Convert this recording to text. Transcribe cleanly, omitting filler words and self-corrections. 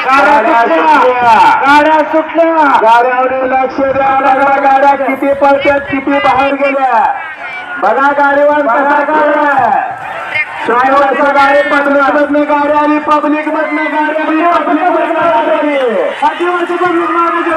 गाड्या सुटल्या गाड्यावर लक्ष द्यावं लागलं गाड्या किती पडतात किती बाहेर गेल्या बघा गाडीवर कसा गाड्या ड्रायव्हरच्या गाडी पब्लिक मधनं गाडी आली पब्लिक मधनं गाडी आली पब्लिक मधनं गाडी आली 60 वर्ष पब्लिक